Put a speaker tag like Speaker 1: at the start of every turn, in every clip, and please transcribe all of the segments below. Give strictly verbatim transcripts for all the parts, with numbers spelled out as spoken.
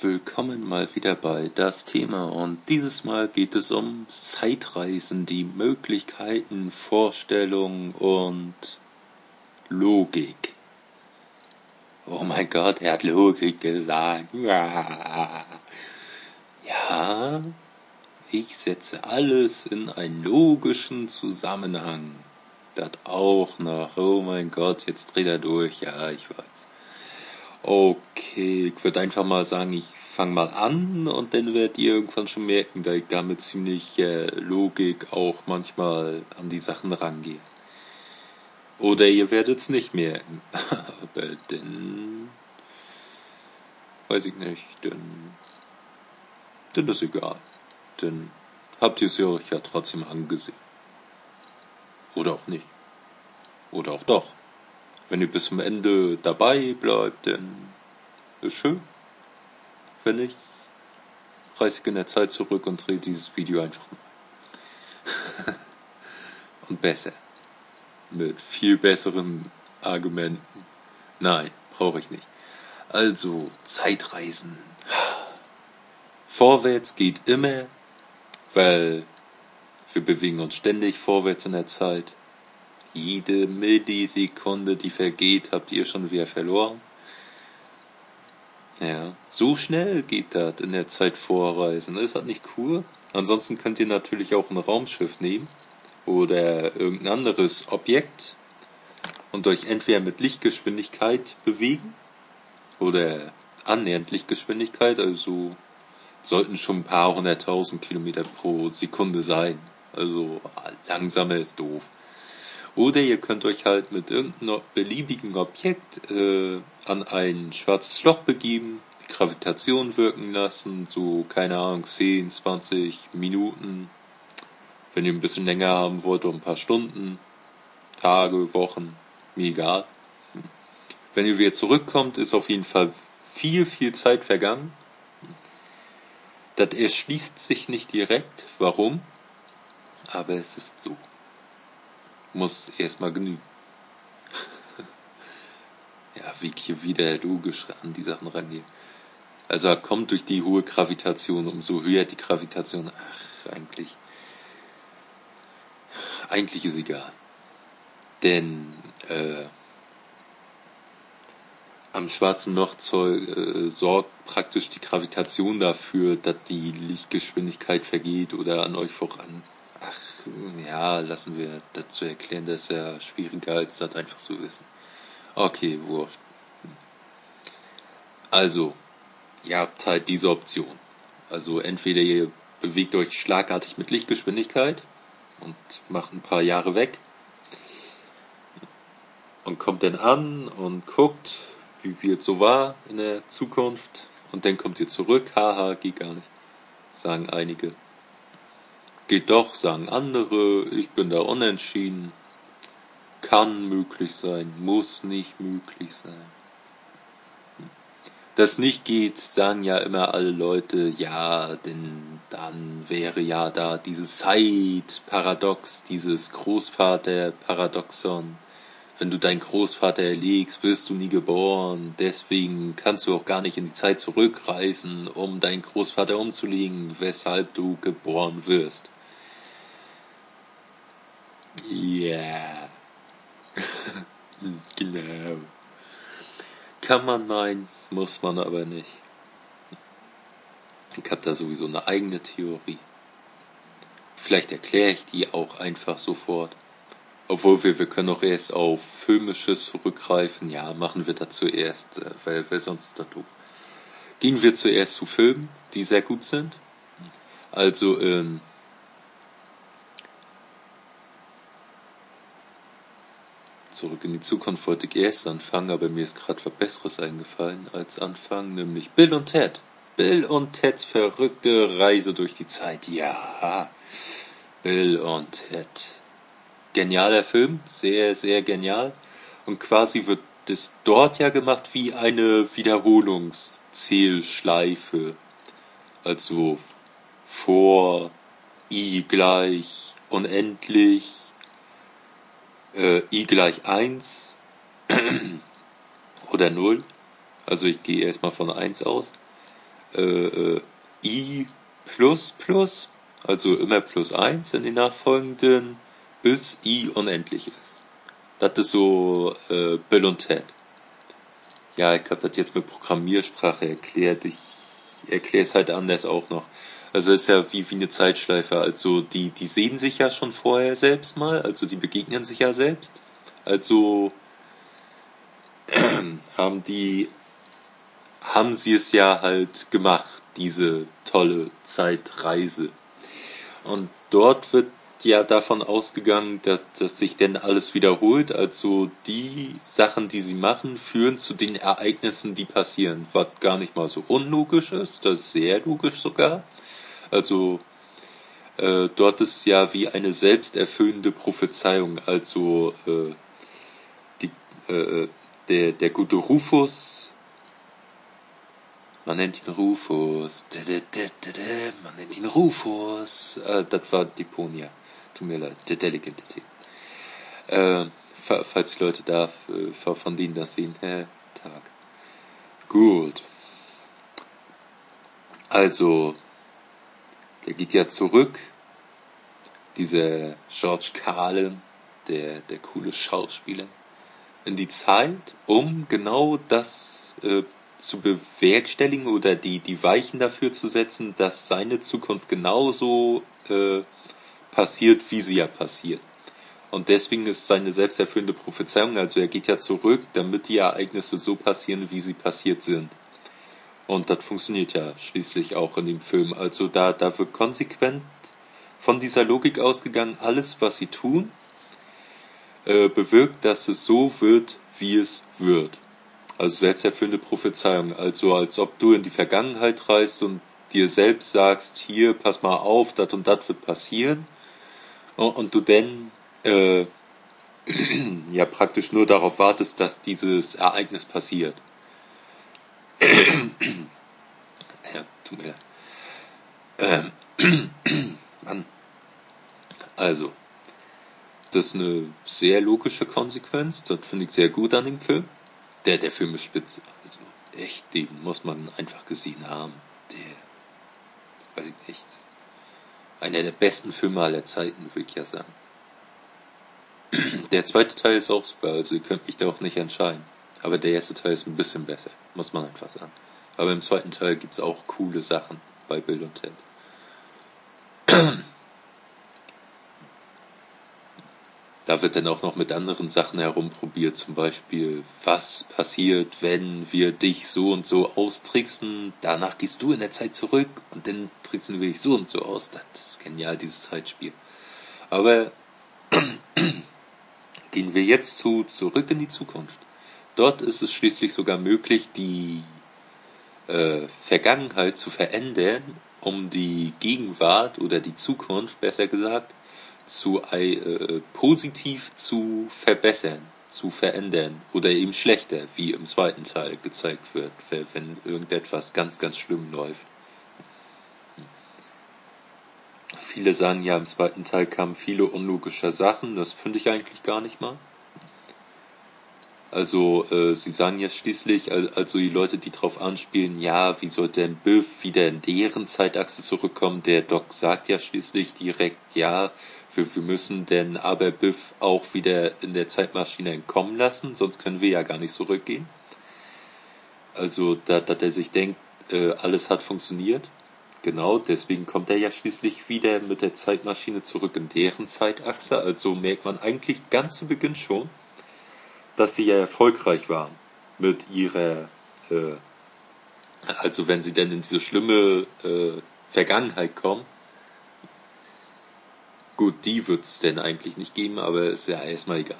Speaker 1: willkommen mal wieder bei Das Thema und dieses Mal geht es um Zeitreisen, die Möglichkeiten, Vorstellungen und Logik. Oh mein Gott, er hat Logik gesagt. Ja, ich setze alles in einen logischen Zusammenhang. Das auch noch. Oh mein Gott, jetzt dreht er durch. Ja, ich weiß. Okay, ich würde einfach mal sagen, ich fange mal an und dann werdet ihr irgendwann schon merken, dass ich da mit ziemlich äh, Logik auch manchmal an die Sachen rangehe. Oder ihr werdet es nicht merken. Aber dann weiß ich nicht, dann, dann ist egal. Dann habt ihr es euch ja trotzdem angesehen. Oder auch nicht. Oder auch doch. Wenn ihr bis zum Ende dabei bleibt, dann ist schön. Wenn nicht, reise ich in der Zeit zurück und drehe dieses Video einfach neu. Und besser. Mit viel besseren Argumenten. Nein, brauche ich nicht. Also, Zeitreisen. Vorwärts geht immer, weil wir bewegen uns ständig vorwärts in der Zeit. Jede Millisekunde, die vergeht, habt ihr schon wieder verloren. Ja, so schnell geht das in der Zeit vorreisen. Ist das nicht cool? Ansonsten könnt ihr natürlich auch ein Raumschiff nehmen oder irgendein anderes Objekt und euch entweder mit Lichtgeschwindigkeit bewegen oder annähernd Lichtgeschwindigkeit, also sollten schon ein paar hunderttausend Kilometer pro Sekunde sein. Also langsamer ist doof. Oder ihr könnt euch halt mit irgendeinem beliebigen Objekt äh, an ein schwarzes Loch begeben, die Gravitation wirken lassen, so, keine Ahnung, zehn, zwanzig Minuten. Wenn ihr ein bisschen länger haben wollt, um ein paar Stunden, Tage, Wochen, mir egal. Wenn ihr wieder zurückkommt, ist auf jeden Fall viel, viel Zeit vergangen. Das erschließt sich nicht direkt, warum, aber es ist so. Muss erstmal genügen. Ja, wie ich hier wieder logisch an die Sachen rangehe. Also er kommt durch die hohe Gravitation, umso höher die Gravitation. Ach, eigentlich. Eigentlich ist egal. Denn äh, am schwarzen Loch äh, sorgt praktisch die Gravitation dafür, dass die Lichtgeschwindigkeit vergeht oder an euch voran. Ach, ja, lassen wir das zu erklären, das ist ja schwieriger, als das einfach zu wissen. Okay, wurscht. Also, ihr habt halt diese Option. Also entweder ihr bewegt euch schlagartig mit Lichtgeschwindigkeit und macht ein paar Jahre weg und kommt dann an und guckt, wie viel es so war in der Zukunft und dann kommt ihr zurück. Haha, geht gar nicht, sagen einige. Geht doch, sagen andere, ich bin da unentschieden. Kann möglich sein, muss nicht möglich sein. Das nicht geht, sagen ja immer alle Leute, ja, denn dann wäre ja da dieses Zeitparadox, dieses Großvaterparadoxon. Wenn du deinen Großvater erlegst, wirst du nie geboren, deswegen kannst du auch gar nicht in die Zeit zurückreisen, um deinen Großvater umzulegen, weshalb du geboren wirst. Ja, yeah. Genau. Kann man meinen, muss man aber nicht. Ich habe da sowieso eine eigene Theorie. Vielleicht erkläre ich die auch einfach sofort. Obwohl wir, wir können auch erst auf Filmisches zurückgreifen. Ja, machen wir das zuerst, weil, weil sonst ist das doof. Gehen wir zuerst zu Filmen, die sehr gut sind. Also, ähm, Zurück in die Zukunft wollte ich erst anfangen, aber mir ist gerade was Besseres eingefallen als anfangen, nämlich Bill und Ted. Bill und Teds verrückte Reise durch die Zeit. Ja, Bill und Ted. Genialer Film, sehr, sehr genial. Und quasi wird das dort ja gemacht wie eine Wiederholungszählschleife. Also vor, I gleich, unendlich, äh, I gleich eins oder null. Also ich gehe erstmal von eins aus. äh, i plus plus, also immer plus eins in den nachfolgenden, bis i unendlich ist. Das ist so äh, Bill und Ted. Ja, ich habe das jetzt mit Programmiersprache erklärt. Ich erkläre es halt anders auch noch. Also es ist ja wie, wie eine Zeitschleife. Also die, die sehen sich ja schon vorher selbst mal. Also die begegnen sich ja selbst. Also haben die, haben sie es ja halt gemacht, diese tolle Zeitreise. Und dort wird ja davon ausgegangen, dass, dass sich denn alles wiederholt. Also die Sachen, die sie machen, führen zu den Ereignissen, die passieren. Was gar nicht mal so unlogisch ist, das ist sehr logisch sogar. Also äh, dort ist ja wie eine selbsterfüllende Prophezeiung. Also äh, die, äh, der, der gute Rufus, man nennt ihn Rufus, man nennt ihn Rufus, äh, das war Deponia. Tut mir leid, der Delicate. Äh, falls die Leute da äh, von denen das sehen, hä, Tag. Gut. Also, der geht ja zurück. Dieser George Carlin, der, der coole Schauspieler, in die Zeit, um genau das äh, zu bewerkstelligen oder die, die Weichen dafür zu setzen, dass seine Zukunft genauso äh, passiert, wie sie ja passiert. Und deswegen ist seine selbsterfüllende Prophezeiung, also er geht ja zurück, damit die Ereignisse so passieren, wie sie passiert sind. Und das funktioniert ja schließlich auch in dem Film. Also da, da wird konsequent von dieser Logik ausgegangen, alles, was sie tun, äh, bewirkt, dass es so wird, wie es wird. Also selbsterfüllende Prophezeiung. Also als ob du in die Vergangenheit reist und dir selbst sagst, hier, pass mal auf, das und das wird passieren. Und du dann äh, ja praktisch nur darauf wartest, dass dieses Ereignis passiert. Ja, tut mir leid. Ähm, Mann. Also, das ist eine sehr logische Konsequenz. Das finde ich sehr gut an dem Film. Der, der Film ist spitze. Also, echt, den muss man einfach gesehen haben. Der, weiß ich nicht. Einer der besten Filme aller Zeiten, würde ich ja sagen. Der zweite Teil ist auch super, also ihr könnt mich da auch nicht entscheiden. Aber der erste Teil ist ein bisschen besser, muss man einfach sagen. Aber im zweiten Teil gibt es auch coole Sachen bei Bill und Ted. Da wird dann auch noch mit anderen Sachen herumprobiert, zum Beispiel, was passiert, wenn wir dich so und so austricksen, danach gehst du in der Zeit zurück und dann tricksen wir dich so und so aus. Das ist genial, dieses Zeitspiel. Aber gehen wir jetzt zu zurück in die Zukunft. Dort ist es schließlich sogar möglich, die äh, Vergangenheit zu verändern, um die Gegenwart oder die Zukunft, besser gesagt, zu äh, positiv zu verbessern, zu verändern oder eben schlechter, wie im zweiten Teil gezeigt wird, wenn irgendetwas ganz, ganz schlimm läuft. Viele sagen ja, im zweiten Teil kamen viele unlogische Sachen, das finde ich eigentlich gar nicht mal. Also, äh, sie sagen ja schließlich, also die Leute, die drauf anspielen, ja, wie soll denn Biff wieder in deren Zeitachse zurückkommen? Der Doc sagt ja schließlich direkt, ja, wir, wir müssen denn aber Biff auch wieder in der Zeitmaschine entkommen lassen, sonst können wir ja gar nicht zurückgehen. Also, da, da er sich denkt, äh, alles hat funktioniert. Genau, deswegen kommt er ja schließlich wieder mit der Zeitmaschine zurück in deren Zeitachse. Also merkt man eigentlich ganz zu Beginn schon, dass sie ja erfolgreich waren mit ihrer, äh, also wenn sie denn in diese schlimme äh, Vergangenheit kommen. Gut, die wird es denn eigentlich nicht geben, aber ist ja erstmal egal.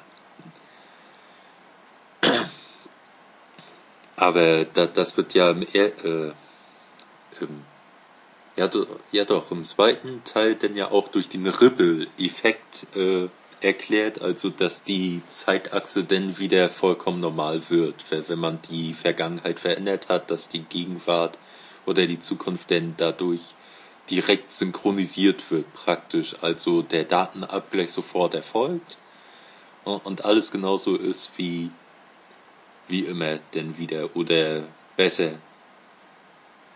Speaker 1: Aber da, das wird ja im, äh, im Ja, do, ja doch, im zweiten Teil dann ja auch durch den Ripple-Effekt äh, erklärt, also dass die Zeitachse dann wieder vollkommen normal wird, wenn man die Vergangenheit verändert hat, dass die Gegenwart oder die Zukunft dann dadurch direkt synchronisiert wird praktisch, also der Datenabgleich sofort erfolgt und alles genauso ist wie, wie immer denn wieder oder besser.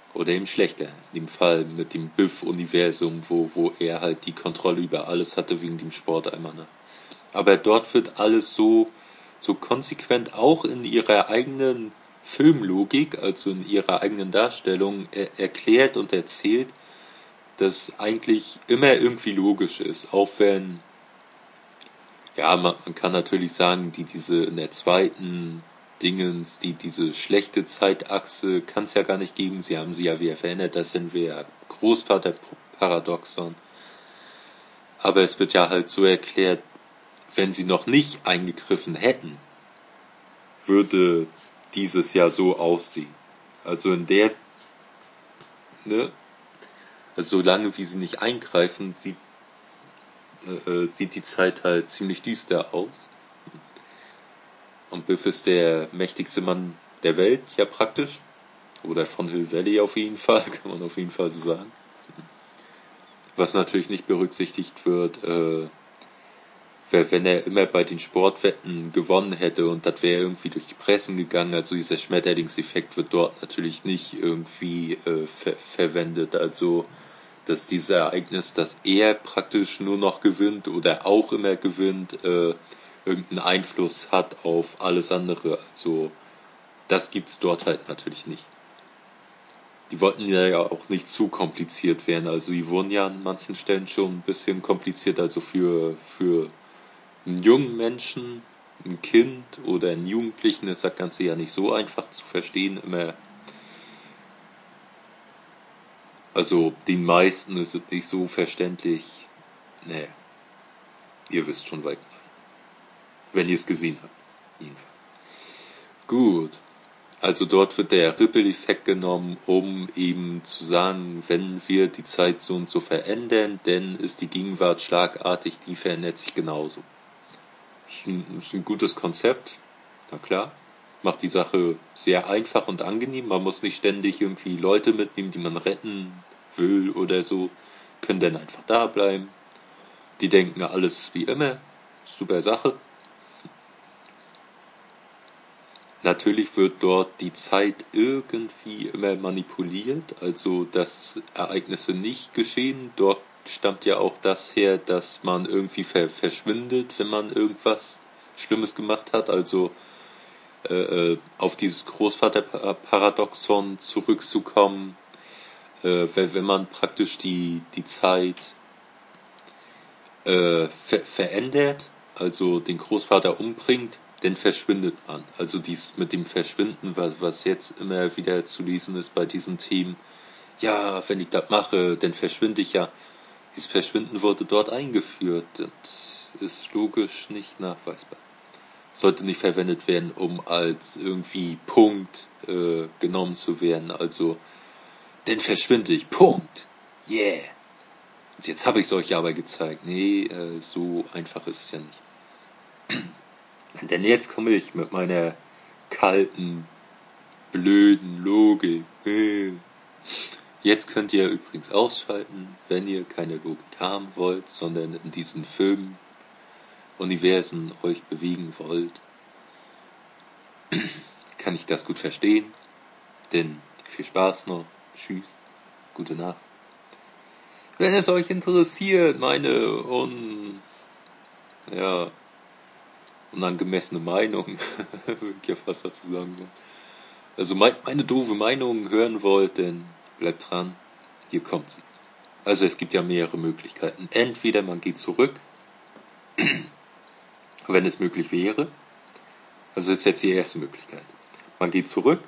Speaker 1: Oder eben schlechter. In dem Fall mit dem Biff-Universum, wo, wo er halt die Kontrolle über alles hatte wegen dem Sport einmal. Ne? Aber dort wird alles so, so konsequent auch in ihrer eigenen Filmlogik, also in ihrer eigenen Darstellung er- erklärt und erzählt, dass eigentlich immer irgendwie logisch ist. Auch wenn, ja, man, man kann natürlich sagen, die diese in der zweiten Dingens, die diese schlechte Zeitachse kann es ja gar nicht geben. Sie haben sie ja wieder verändert. Das sind wir Großvaterparadoxon. Aber es wird ja halt so erklärt, wenn sie noch nicht eingegriffen hätten, würde dieses ja so aussehen. Also in der, ne, also solange wie sie nicht eingreifen, sieht, äh, sieht die Zeit halt ziemlich düster aus. Und Biff ist der mächtigste Mann der Welt, ja praktisch. Oder von Hill Valley auf jeden Fall, kann man auf jeden Fall so sagen. Was natürlich nicht berücksichtigt wird, äh, wär, wenn er immer bei den Sportwetten gewonnen hätte und das wäre irgendwie durch die Pressen gegangen, also dieser Schmetterlingseffekt wird dort natürlich nicht irgendwie äh, ver verwendet. Also, dass dieses Ereignis, dass er praktisch nur noch gewinnt oder auch immer gewinnt, äh, irgendeinen Einfluss hat auf alles andere. Also, das gibt's dort halt natürlich nicht. Die wollten ja auch nicht zu kompliziert werden. Also die wurden ja an manchen Stellen schon ein bisschen kompliziert. Also für, für einen jungen Menschen, ein Kind oder einen Jugendlichen ist das Ganze ja nicht so einfach zu verstehen. Immer, also den meisten ist es nicht so verständlich. Nee, ihr wisst schon weit, wenn ihr es gesehen habt. Jedenfalls. Gut. Also dort wird der Ripple-Effekt genommen, um eben zu sagen, wenn wir die Zeit so und so verändern, dann ist die Gegenwart schlagartig, die verändert sich genauso. Das ist ein, ist ein gutes Konzept, na klar. Macht die Sache sehr einfach und angenehm. Man muss nicht ständig irgendwie Leute mitnehmen, die man retten will oder so. Können dann einfach da bleiben. Die denken, alles ist wie immer. Super Sache. Natürlich wird dort die Zeit irgendwie immer manipuliert, also dass Ereignisse nicht geschehen. Dort stammt ja auch das her, dass man irgendwie ver verschwindet, wenn man irgendwas Schlimmes gemacht hat. Also äh, auf dieses Großvaterparadoxon zurückzukommen, äh, wenn man praktisch die, die Zeit äh, ver verändert, also den Großvater umbringt, dann verschwindet man. Also dies mit dem Verschwinden, was, was jetzt immer wieder zu lesen ist bei diesen Themen, ja, wenn ich das mache, dann verschwinde ich ja. Dieses Verschwinden wurde dort eingeführt. Das ist logisch nicht nachweisbar. Sollte nicht verwendet werden, um als irgendwie Punkt äh, genommen zu werden. Also, dann verschwinde ich. Punkt. Yeah. Und jetzt habe ich es euch aber gezeigt. Nee, äh, so einfach ist es ja nicht. Denn jetzt komme ich mit meiner kalten, blöden Logik. Jetzt könnt ihr übrigens ausschalten, wenn ihr keine Logik haben wollt, sondern in diesen Filmuniversen euch bewegen wollt. Kann ich das gut verstehen. Denn viel Spaß noch. Tschüss. Gute Nacht. Wenn es euch interessiert, meine un... ja... unangemessene Meinung, würde ich ja fast dazu sagen. Also mein, meine doofe Meinung hören wollt, dann bleibt dran, hier kommt sie. Also es gibt ja mehrere Möglichkeiten. Entweder man geht zurück, wenn es möglich wäre. Also das ist jetzt die erste Möglichkeit. Man geht zurück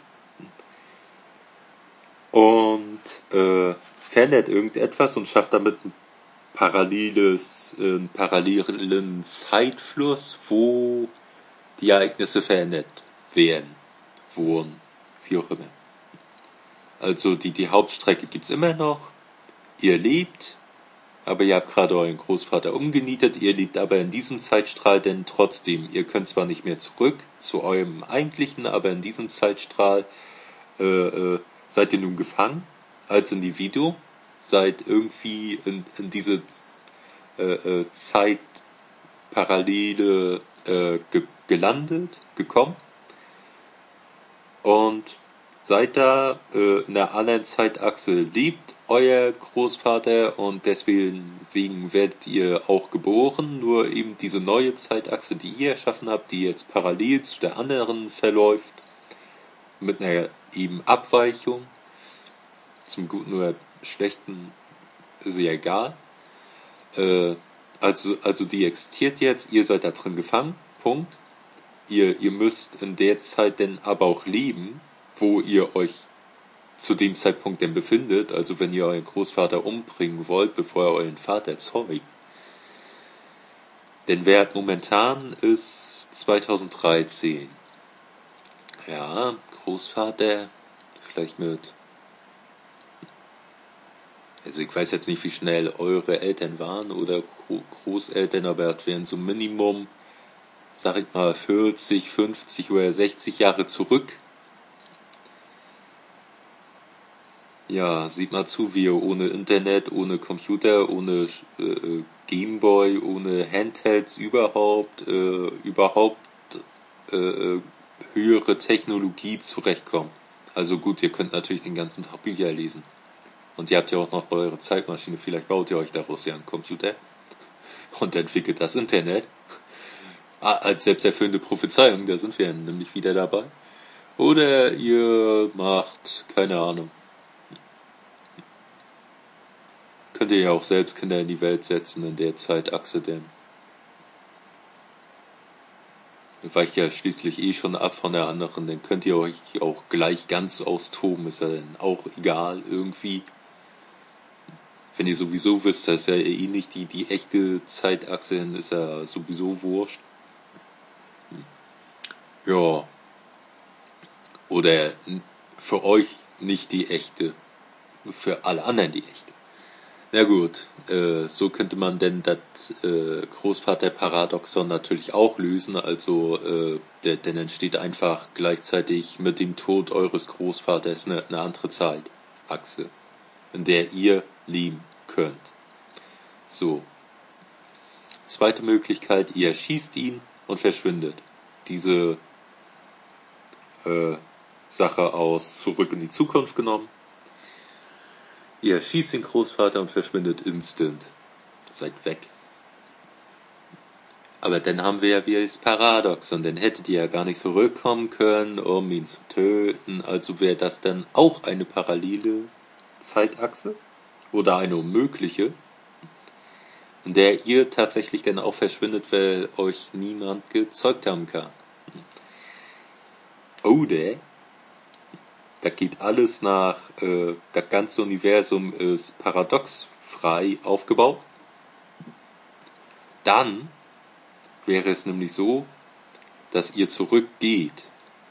Speaker 1: und äh, verändert irgendetwas und schafft damit ein paralleles, äh, einen parallelen Zeitfluss, wo die Ereignisse verändert werden, wurden, wie auch immer. Also die, die Hauptstrecke gibt's immer noch, ihr lebt, aber ihr habt gerade euren Großvater umgenietet, ihr lebt aber in diesem Zeitstrahl, denn trotzdem, ihr könnt zwar nicht mehr zurück zu eurem eigentlichen, aber in diesem Zeitstrahl äh, äh, seid ihr nun gefangen als Individuum, seid irgendwie in, in diese äh, äh, Zeitparallele äh, ge gelandet, gekommen und seid da, äh, in der anderen Zeitachse lebt euer Großvater und deswegen wegen werdet ihr auch geboren, nur eben diese neue Zeitachse, die ihr erschaffen habt, die jetzt parallel zu der anderen verläuft, mit einer eben Abweichung, zum Guten oder Schlechten ist ja egal, äh, also, also die existiert jetzt, ihr seid da drin gefangen, Punkt. Ihr, ihr müsst in der Zeit denn aber auch leben, wo ihr euch zu dem Zeitpunkt denn befindet, also wenn ihr euren Großvater umbringen wollt, bevor ihr euren Vater zeugt. Denn Wert momentan ist zweitausenddreizehn. Ja, Großvater, vielleicht mit... Also ich weiß jetzt nicht, wie schnell eure Eltern waren oder Großeltern, aber das wären so Minimum, sag ich mal, vierzig, fünfzig oder sechzig Jahre zurück. Ja, sieht mal zu, wie ihr ohne Internet, ohne Computer, ohne äh, Gameboy, ohne Handhelds überhaupt, äh, überhaupt äh, höhere Technologie zurechtkommt. Also gut, ihr könnt natürlich den ganzen Tag Bücher lesen. Und ihr habt ja auch noch eure Zeitmaschine, vielleicht baut ihr euch daraus ja einen Computer und entwickelt das Internet. Als selbsterfüllende Prophezeiung, da sind wir nämlich wieder dabei. Oder ihr macht, keine Ahnung, könnt ihr ja auch selbst Kinder in die Welt setzen in der Zeitachse, denn weicht ja schließlich eh schon ab von der anderen, dann könnt ihr euch auch gleich ganz austoben, ist ja dann auch egal irgendwie. Wenn ihr sowieso wisst, dass ja eh nicht die, die echte Zeitachse, dann ist ja sowieso wurscht. Ja. Oder für euch nicht die echte, für alle anderen die echte. Na gut, äh, so könnte man denn das äh, Großvaterparadoxon natürlich auch lösen. Also, äh, der, denn entsteht einfach gleichzeitig mit dem Tod eures Großvaters eine, eine andere Zeitachse, in der ihr leben könnt. So. Zweite Möglichkeit, ihr erschießt ihn und verschwindet. Diese äh, Sache aus Zurück in die Zukunft genommen. Ihr erschießt den Großvater und verschwindet instant. Seid weg. Aber dann haben wir ja wieder das Paradoxon. Dann hättet ihr ja gar nicht zurückkommen können, um ihn zu töten. Also wäre das dann auch eine parallele Zeitachse oder eine unmögliche, in der ihr tatsächlich dann auch verschwindet, weil euch niemand gezeugt haben kann. Oder da geht alles nach, äh, das ganze Universum ist paradoxfrei aufgebaut. Dann wäre es nämlich so, dass ihr zurückgeht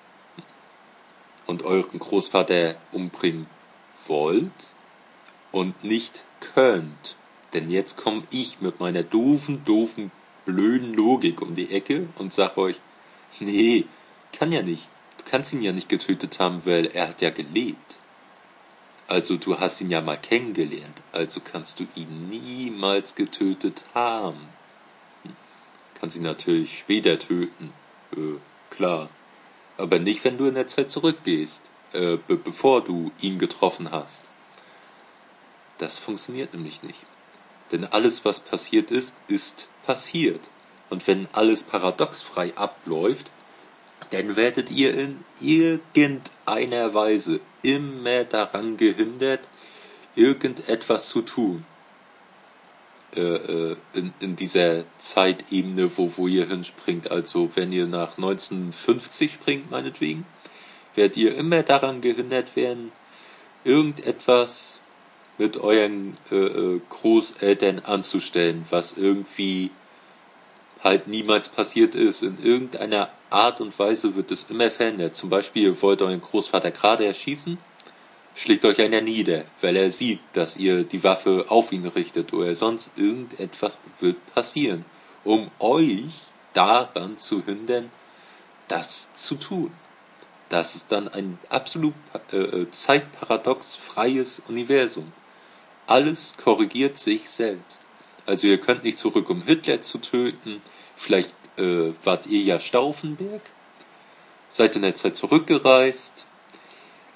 Speaker 1: und euren Großvater umbringen wollt und nicht könnt. Denn jetzt komme ich mit meiner doofen, doofen, blöden Logik um die Ecke und sag euch, nee, kann ja nicht. Du kannst ihn ja nicht getötet haben, weil er hat ja gelebt. Also du hast ihn ja mal kennengelernt, also kannst du ihn niemals getötet haben. Kannst ihn natürlich später töten, äh, klar. Aber nicht, wenn du in der Zeit zurückgehst, äh, be- bevor du ihn getroffen hast. Das funktioniert nämlich nicht. Denn alles, was passiert ist, ist passiert. Und wenn alles paradoxfrei abläuft, dann werdet ihr in irgendeiner Weise immer daran gehindert, irgendetwas zu tun. Äh, äh, in, in dieser Zeitebene, wo, wo ihr hinspringt. Also wenn ihr nach neunzehnhundertfünfzig springt, meinetwegen, werdet ihr immer daran gehindert werden, irgendetwas mit euren äh, Großeltern anzustellen, was irgendwie halt niemals passiert ist. In irgendeiner Art und Weise wird es immer verändert. Zum Beispiel, ihr wollt euren Großvater gerade erschießen, schlägt euch einer nieder, weil er sieht, dass ihr die Waffe auf ihn richtet oder sonst irgendetwas wird passieren, um euch daran zu hindern, das zu tun. Das ist dann ein absolut äh, zeitparadox-freies Universum. Alles korrigiert sich selbst. Also ihr könnt nicht zurück, um Hitler zu töten. Vielleicht äh, wart ihr ja Stauffenberg, seid in der Zeit zurückgereist,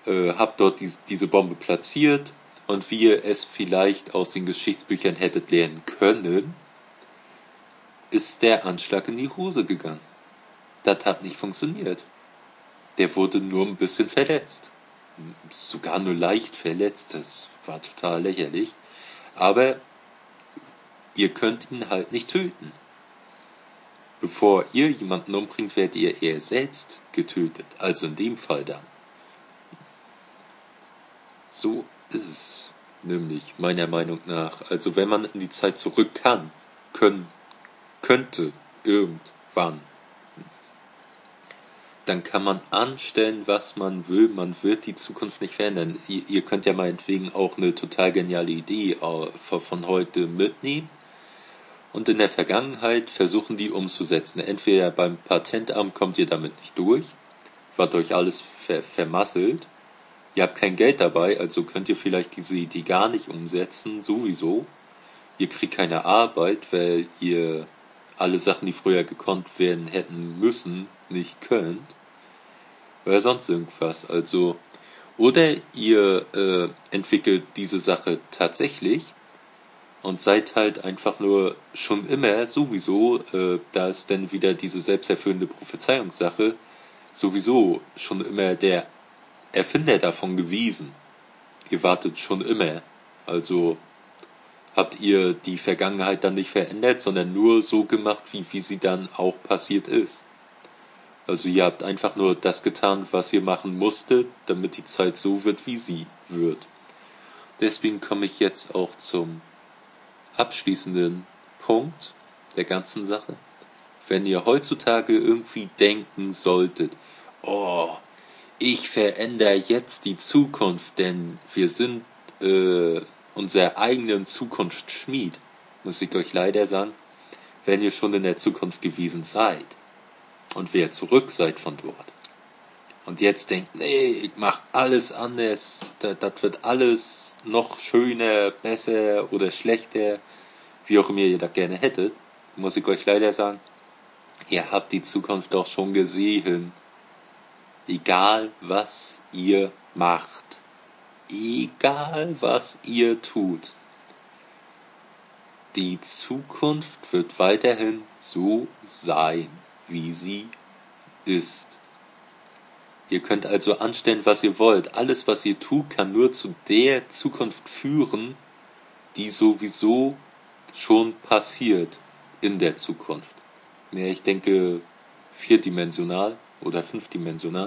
Speaker 1: äh, habt dort dies, diese Bombe platziert und wie ihr es vielleicht aus den Geschichtsbüchern hättet lernen können, ist der Anschlag in die Hose gegangen. Das hat nicht funktioniert. Der wurde nur ein bisschen verletzt. Sogar nur leicht verletzt. Das war total lächerlich. Aber ihr könnt ihn halt nicht töten. Bevor ihr jemanden umbringt, werdet ihr eher selbst getötet. Also in dem Fall dann. So ist es nämlich meiner Meinung nach. Also wenn man in die Zeit zurück kann, können, könnte, irgendwann, dann kann man anstellen, was man will. Man wird die Zukunft nicht verändern. Ihr, ihr könnt ja meinetwegen auch eine total geniale Idee von heute mitnehmen und in der Vergangenheit versuchen, die umzusetzen. Entweder beim Patentamt kommt ihr damit nicht durch, wird euch alles ver- vermasselt. Ihr habt kein Geld dabei, also könnt ihr vielleicht diese Idee gar nicht umsetzen, sowieso. Ihr kriegt keine Arbeit, weil ihr alle Sachen, die früher gekonnt werden hätten müssen, nicht könnt. Oder sonst irgendwas. Also, oder ihr äh, entwickelt diese Sache tatsächlich und seid halt einfach nur schon immer sowieso, äh, da ist dann wieder diese selbsterfüllende Prophezeiungssache, sowieso schon immer der Erfinder davon gewesen. Ihr wartet schon immer. Also habt ihr die Vergangenheit dann nicht verändert, sondern nur so gemacht, wie, wie sie dann auch passiert ist. Also ihr habt einfach nur das getan, was ihr machen musstet, damit die Zeit so wird, wie sie wird. Deswegen komme ich jetzt auch zum abschließenden Punkt der ganzen Sache. Wenn ihr heutzutage irgendwie denken solltet, oh, ich verändere jetzt die Zukunft, denn wir sind äh, unserer eigenen Zukunft Schmied, muss ich euch leider sagen, wenn ihr schon in der Zukunft gewesen seid und wer zurück seid von dort und jetzt denkt, nee, ich mach alles anders, das, das wird alles noch schöner, besser oder schlechter, wie auch immer ihr das gerne hättet, muss ich euch leider sagen, ihr habt die Zukunft doch schon gesehen. Egal was ihr macht, egal was ihr tut, die Zukunft wird weiterhin so sein, wie sie ist. Ihr könnt also anstellen, was ihr wollt. Alles, was ihr tut, kann nur zu der Zukunft führen, die sowieso schon passiert in der Zukunft. Ja, ich denke vierdimensional oder fünfdimensional.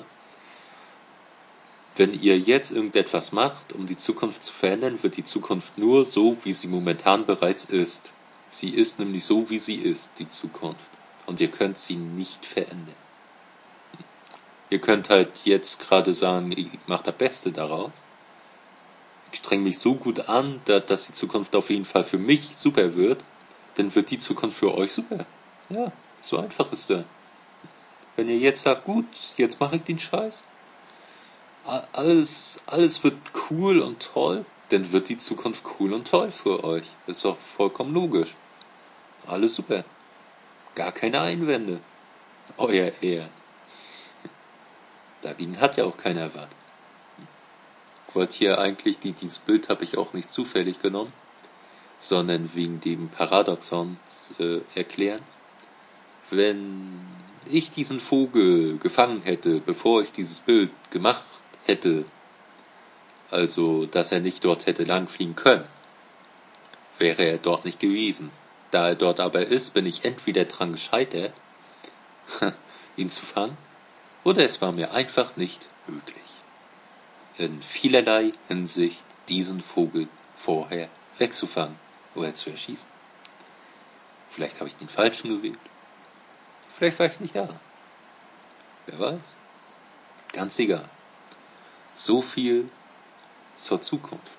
Speaker 1: Wenn ihr jetzt irgendetwas macht, um die Zukunft zu verändern, wird die Zukunft nur so, wie sie momentan bereits ist. Sie ist nämlich so, wie sie ist, die Zukunft. Und ihr könnt sie nicht verändern. Ihr könnt halt jetzt gerade sagen, ich mache das Beste daraus. Ich strenge mich so gut an, dass die Zukunft auf jeden Fall für mich super wird. Dann wird die Zukunft für euch super. Ja, so einfach ist das. Wenn ihr jetzt sagt, gut, jetzt mache ich den Scheiß. Alles, alles wird cool und toll, dann wird die Zukunft cool und toll für euch. Ist doch vollkommen logisch. Alles super. Gar keine Einwände. Euer Ehren. Dagegen hat ja auch keiner was. Ich wollte hier eigentlich, die, dieses Bild habe ich auch nicht zufällig genommen, sondern wegen dem Paradoxon äh, erklären. Wenn ich diesen Vogel gefangen hätte, bevor ich dieses Bild gemacht hätte, also dass er nicht dort hätte langfliegen können, wäre er dort nicht gewesen. Da er dort aber ist, bin ich entweder dran gescheitert, ihn zu fangen, oder es war mir einfach nicht möglich, in vielerlei Hinsicht diesen Vogel vorher wegzufangen oder zu erschießen. Vielleicht habe ich den falschen gewählt. Vielleicht war ich nicht da. Wer weiß. Ganz egal. So viel zur Zukunft.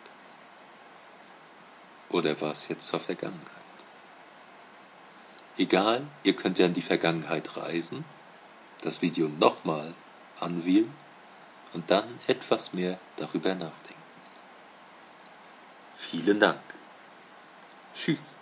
Speaker 1: Oder war es jetzt zur Vergangenheit? Egal, ihr könnt ja in die Vergangenheit reisen, das Video nochmal anwählen und dann etwas mehr darüber nachdenken. Vielen Dank. Tschüss.